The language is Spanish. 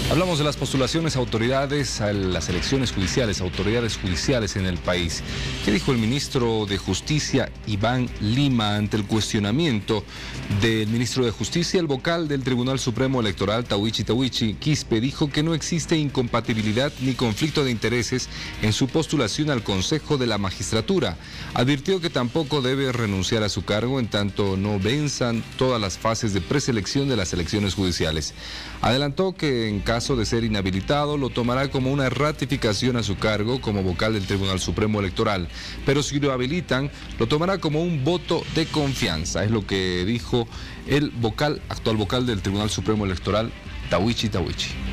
Hablamos de las postulaciones a autoridades, a las elecciones judiciales, autoridades judiciales en el país. ¿Qué dijo el ministro de Justicia, Iván Lima, ante el cuestionamiento del ministro de Justicia? El vocal del Tribunal Supremo Electoral, Tawichi Quispe, dijo que no existe incompatibilidad ni conflicto de intereses en su postulación al Consejo de la Magistratura. Advirtió que tampoco debe renunciar a su cargo en tanto no venzan todas las fases de preselección de las elecciones judiciales. Adelantó que en caso de ser inhabilitado lo tomará como una ratificación a su cargo como vocal del Tribunal Supremo Electoral, pero si lo habilitan lo tomará como un voto de confianza. Es lo que dijo el actual vocal del Tribunal Supremo Electoral, Tawichi.